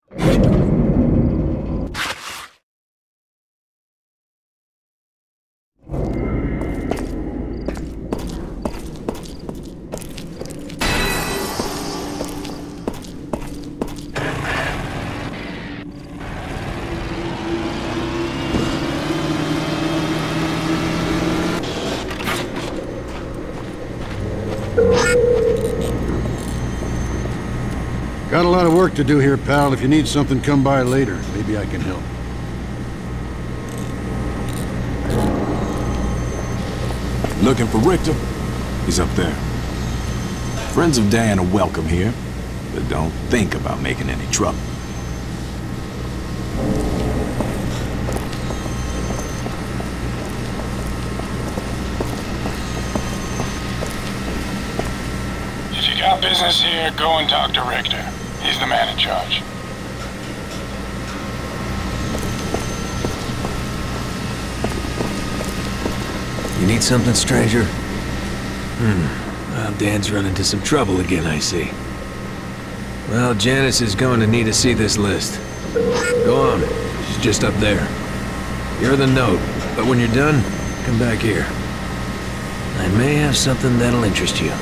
Got a lot of work to do here, pal. If you need something, come by later. Maybe I can help. Looking for Richter? He's up there. Friends of Dan are welcome here, but don't think about making any trouble. If you got business here, go and talk to Richter. He's the man in charge. You need something, stranger? Well, Dan's run into some trouble again, I see. Well, Janice is going to need to see this list. Go on. She's just up there. You're the note, but when you're done, come back here. I may have something that'll interest you.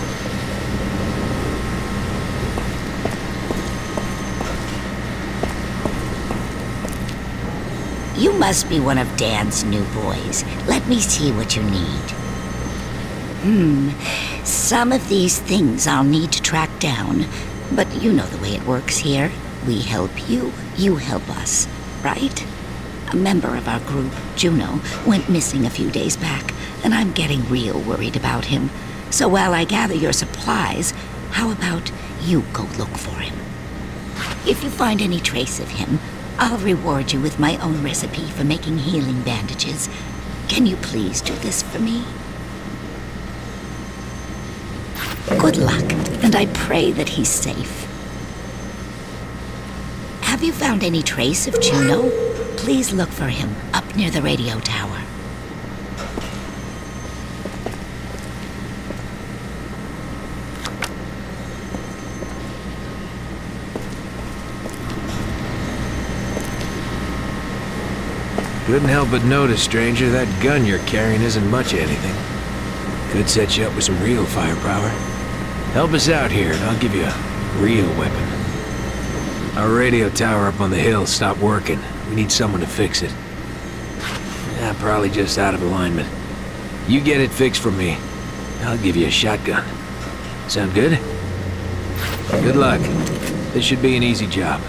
You must be one of Dan's new boys. Let me see what you need. Some of these things I'll need to track down. But you know the way it works here. We help you, you help us, right? A member of our group, Juno, went missing a few days back, and I'm getting real worried about him. So while I gather your supplies, how about you go look for him? If you find any trace of him, I'll reward you with my own recipe for making healing bandages. Can you please do this for me? Good luck, and I pray that he's safe. Have you found any trace of Juno? Please look for him up near the radio tower. Couldn't help but notice, stranger, that gun you're carrying isn't much of anything. Could set you up with some real firepower. Help us out here, and I'll give you a real weapon. Our radio tower up on the hill stopped working. We need someone to fix it. Yeah, probably just out of alignment. You get it fixed for me. I'll give you a shotgun. Sound good? Good luck. This should be an easy job.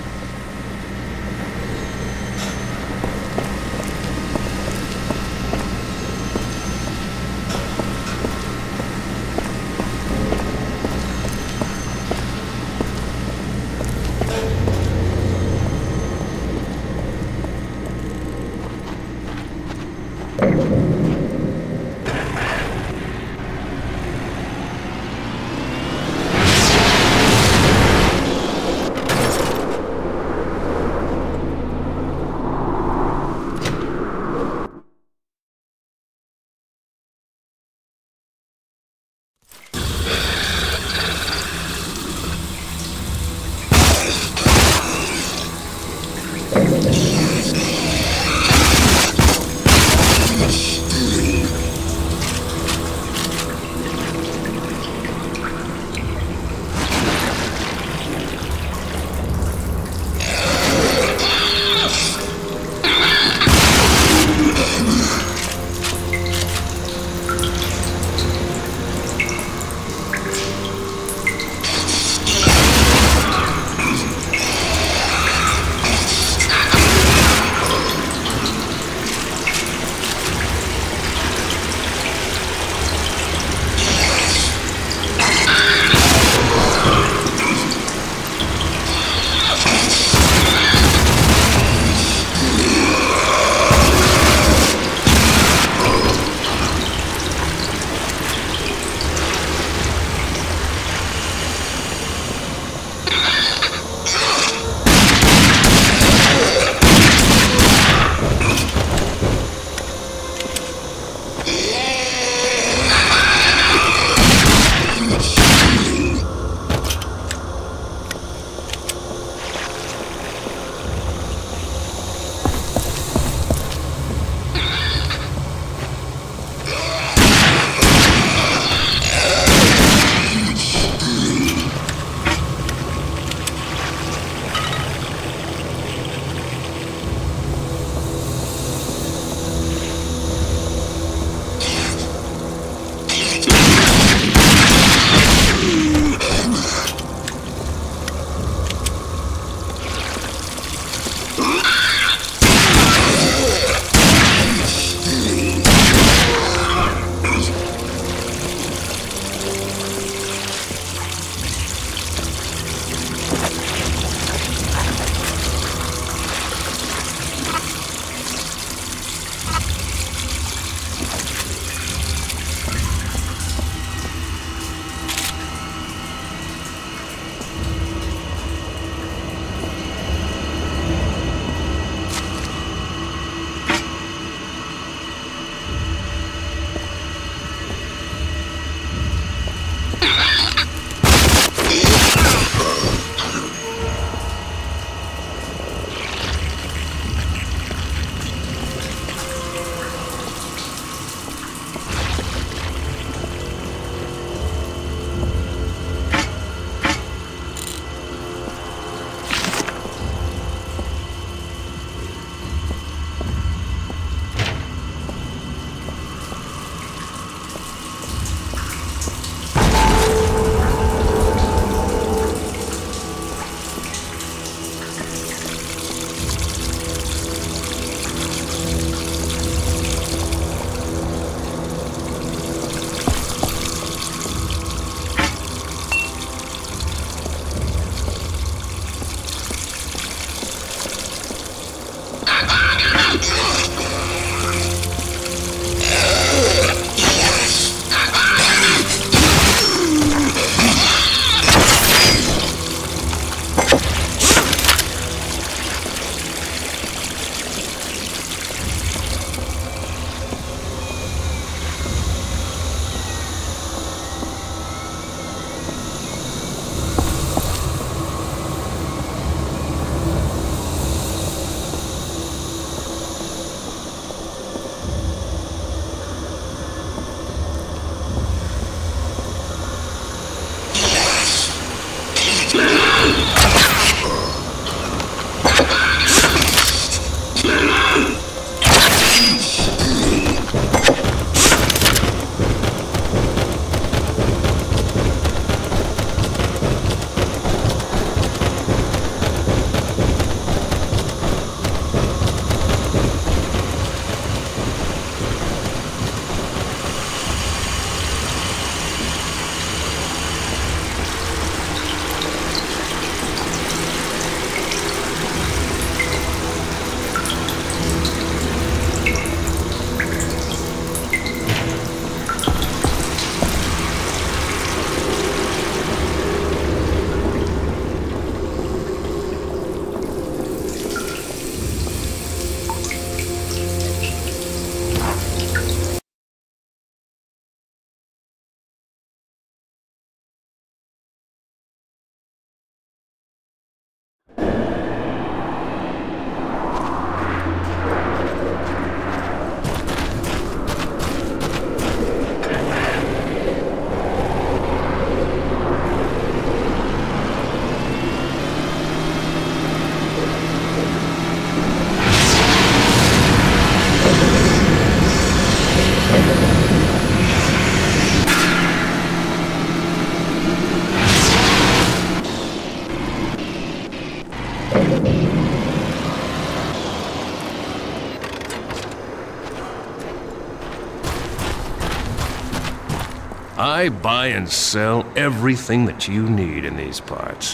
I buy and sell everything that you need in these parts.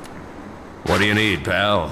What do you need, pal?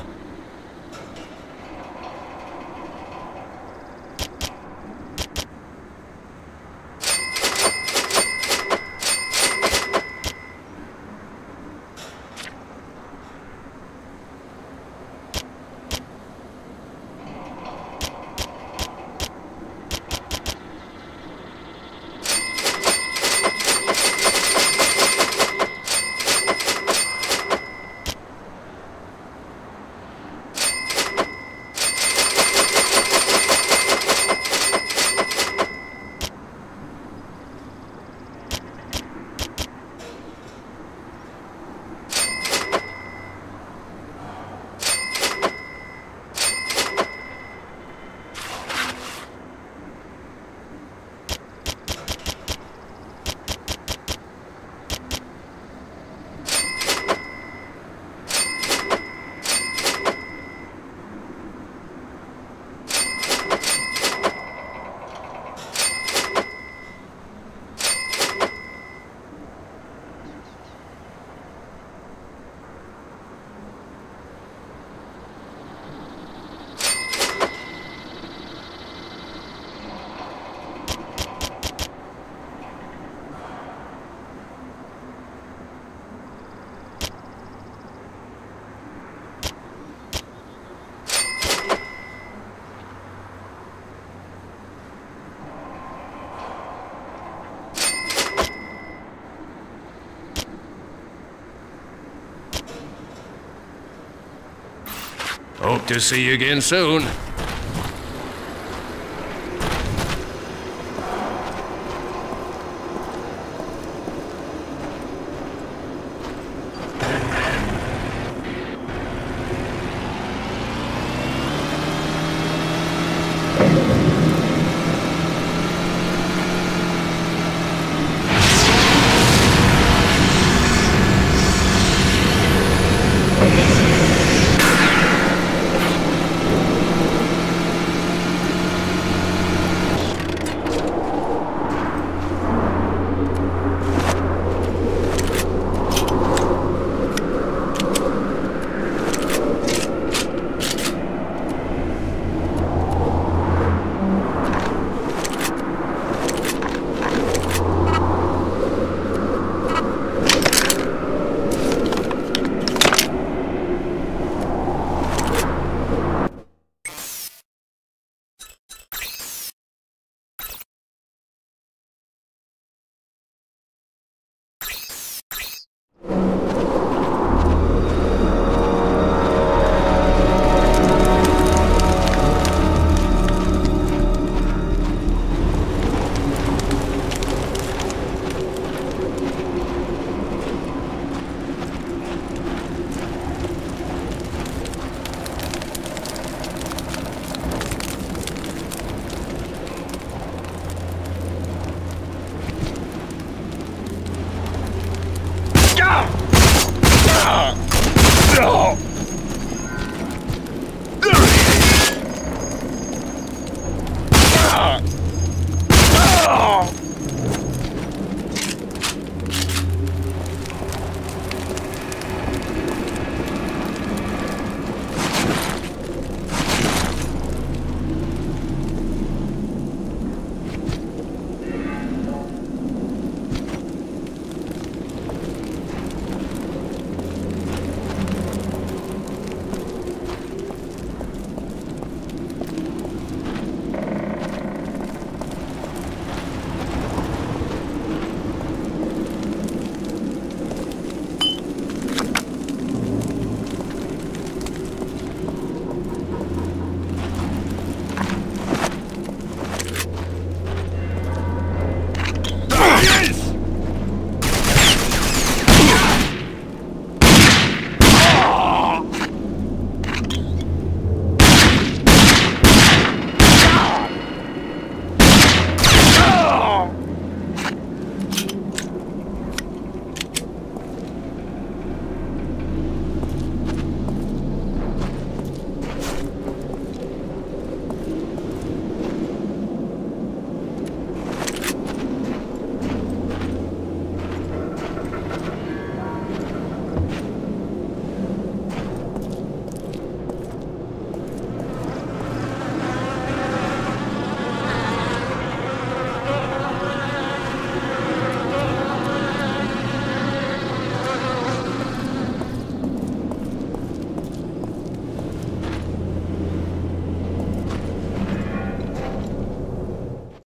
Hope to see you again soon.